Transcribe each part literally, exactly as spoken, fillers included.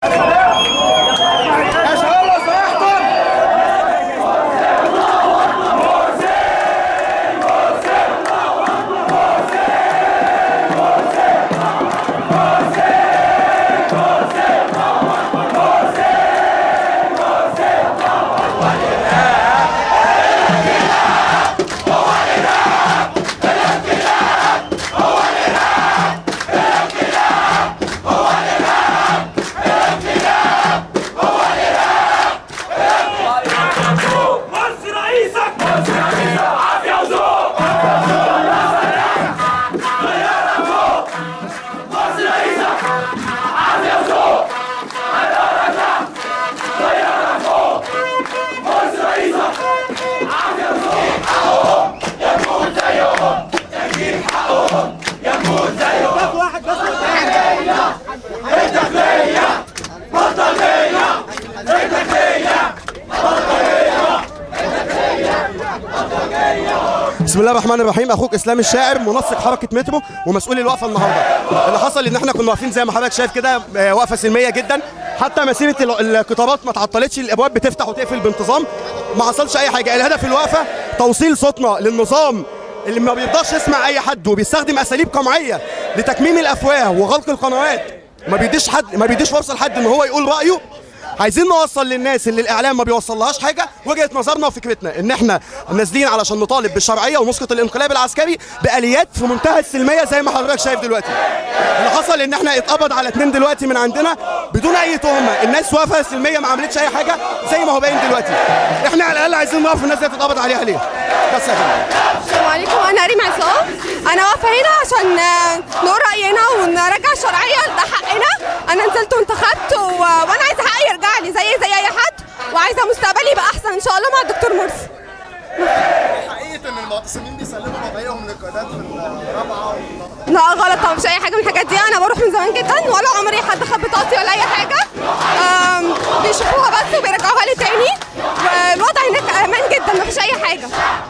بسم الله الرحمن الرحيم. اخوك اسلام الشاعر، منسق حركه مترو ومسؤول الوقفه النهارده. اللي حصل ان احنا كنا واقفين زي ما حضرتك شايف كده وقفه سلميه جدا، حتى مسيره القطارات ما تعطلتش، الابواب بتفتح وتقفل بانتظام، ما حصلش اي حاجه. الهدف الوقفه توصيل صوتنا للنظام اللي ما بيرضاش يسمع اي حد وبيستخدم اساليب قمعيه لتكميم الافواه وغلق القنوات، ما بيديش حد ما بيديش فرصه لحد ان هو يقول رايه. عايزين نوصل للناس اللي الاعلام ما بيوصلهاش حاجه وجهه نظرنا وفكرتنا، ان احنا نازلين علشان نطالب بالشرعيه ونسقط الانقلاب العسكري باليات في منتهى السلميه زي ما حضرتك شايف دلوقتي. اللي حصل ان احنا اتقبض على اتنين دلوقتي من عندنا بدون اي تهمه، الناس واقفه سلميه ما عملتش اي حاجه زي ما هو باين دلوقتي. احنا على الاقل عايزين نعرف الناس دي تتقبض عليها ليه. بس يا فندم. السلام عليكم، انا ريم عصام. انا واقفه هنا عشان نقول راينا ونرجع الشرعيه، ده حقنا. انا نزلت وانتخبت و... وانا عايزه حقي يرجع لي زي زي اي حد، وعايزه مستقبلي يبقى احسن ان شاء الله مع الدكتور مرسي. حقيقه ان المعتصمين بيسلموا بضايعهم للقيادات في الرابعه؟ لا غلط طبعا، مش اي حاجه من الحاجات دي. انا بروح من زمان جدا ولا عمري حد خد بطاقتي ولا اي حاجه. بيشوفوها بس وبيرجعوها لي تاني، والوضع هناك امان جدا، مفيش اي حاجه.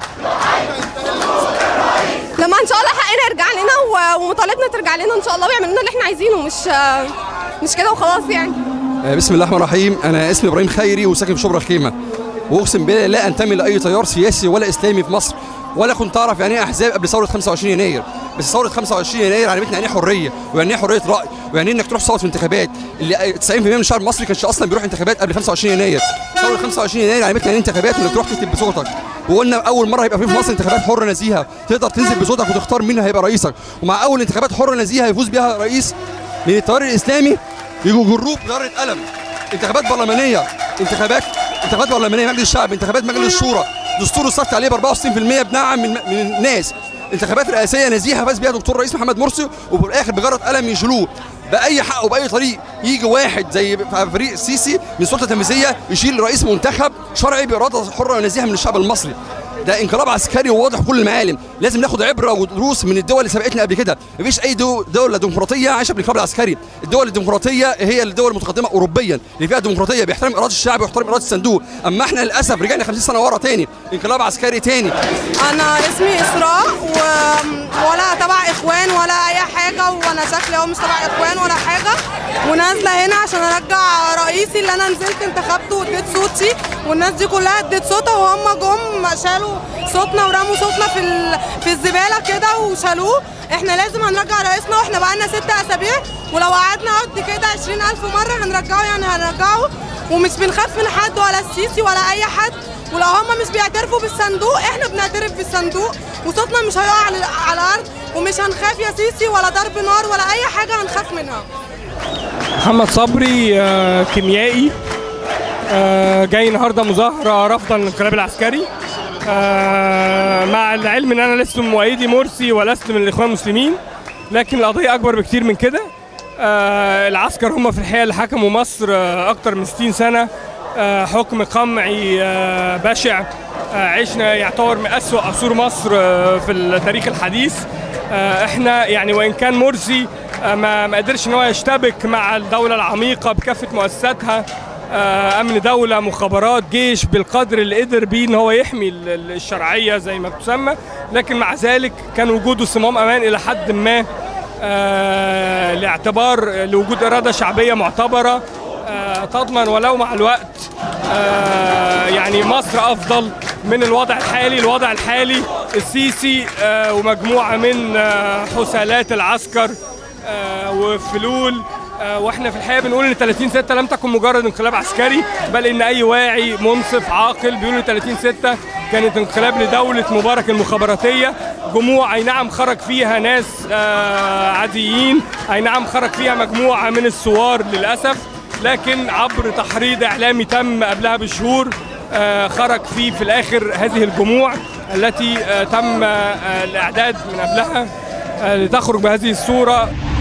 لما ان شاء الله حقنا يرجع لنا ومطالبنا ترجع لنا ان شاء الله ويعملوا لنا اللي احنا عايزينه، مش مش كده وخلاص يعني. بسم الله الرحمن الرحيم. انا اسمي ابراهيم خيري وساكن في شبرا الخيمه، واقسم بالله لا انتمي لاي تيار سياسي ولا اسلامي في مصر، ولا كنت اعرف يعني ايه احزاب قبل ثوره خمسة وعشرين يناير. بس ثوره خمسة وعشرين يناير علمتنا يعني ايه حريه، ويعني ايه حريه راي، ويعني ايه انك تروح تصوت في انتخابات. اللي تسعين بالمية من الشعب المصري كانش اصلا بيروح انتخابات قبل خمسة وعشرين يناير. ثوره خمسة وعشرين يناير علمتنا يعني ايه انتخابات، وانك تروح تكتب بصوتك. وقلنا اول مره هيبقى في مصر انتخابات حره نزيهه، تقدر تنزل بصوتك وتختار مين هيبقى رئيسك. ومع اول انتخابات حره نزيهه هيفوز بيها رئيس من التيار الاسلامي يجوا جروب جره قلم. انتخابات برلمانيه، انتخابات انتخابات برلمانيه مجلس الشعب، انتخابات مجلس الشورى، دستور الصف عليه ب أربعة وستين بالمية بنعم من, من الناس. انتخابات رئاسيه نزيهه فاز بيها دكتور رئيس محمد مرسي، وفي الاخر بجره قلم يشيلوه باي حق وباي طريق. يجي واحد زي فريق السيسي من السلطه التنفيذيه يشيل رئيس منتخب شرعي باراده حره ونزيهه من الشعب المصري. ده انقلاب عسكري وواضح في كل المعالم. لازم ناخد عبره ودروس من الدول اللي سبقتنا قبل كده. مفيش اي دوله ديمقراطيه عايشه بالانقلاب العسكري. الدول الديمقراطيه هي الدول المتقدمه اوروبيا اللي فيها ديمقراطيه بيحترم اراده الشعب ويحترم اراده الصندوق. اما احنا للاسف رجعنا خمسين سنه ورا تاني، انقلاب عسكري تاني. انا اسمي اسراء و... ولا تبع اخوان ولا اي حاجه، وانا شكلي هو مش تبع اخوان ولا حاجه، ونازله هنا عشان ارجع رئيسي اللي انا نزلت انتخبته واديت صوتي، والناس دي كلها اديت صوتها وهم جم شالوا صوتنا ورموا صوتنا في ال... في الزباله كده وشالوه. احنا لازم هنرجع رئيسنا، واحنا بقالنا ست اسابيع ولو قعدنا قد كده عشرين ألف مره هنرجعه، يعني هنرجعه، ومش بنخاف من حد ولا السيسي ولا اي حد. ولو هم مش بيعترفوا بالصندوق احنا بنعترف بالصندوق، وصوتنا مش هيقع على على الارض، ومش هنخاف يا سيسي ولا ضرب نار ولا اي حاجه هنخاف منها. محمد صبري، كيميائي، جاي النهارده مظاهره رفضا للانقلاب العسكري، مع العلم ان انا لست من مؤيدي مرسي ولست من الاخوان المسلمين، لكن القضيه اكبر بكتير من كده. العسكر هم في الحقيقه اللي حكموا مصر اكتر من ستين سنه، حكم قمعي بشع، عشنا يعتبر من اسوأ عصور مصر في التاريخ الحديث. احنا يعني وان كان مرسي ما ما قدرش ان هو يشتبك مع الدوله العميقه بكافه مؤسساتها، امن دوله، مخابرات، جيش، بالقدر اللي قدر بيه ان هو يحمي الشرعيه زي ما تسمى، لكن مع ذلك كان وجوده صمام امان الى حد ما، لاعتبار لوجود اراده شعبيه معتبره تضمن ولو مع الوقت يعني مصر أفضل من الوضع الحالي. الوضع الحالي السيسي ومجموعة من حسالات العسكر وفلول، واحنا في الحقيقه بنقول ان ثلاثين ستة لم تكن مجرد انقلاب عسكري، بل ان اي واعي منصف عاقل بيقول ان ثلاثين ستة كانت انقلاب لدوله مبارك المخابراتيه. جموع اي نعم خرج فيها ناس عاديين، اي نعم خرج فيها مجموعه من الثوار للاسف، لكن عبر تحريض اعلامي تم قبلها بشهور خرج فيه في الاخر هذه الجموع التي تم الاعداد من قبلها لتخرج بهذه الصوره.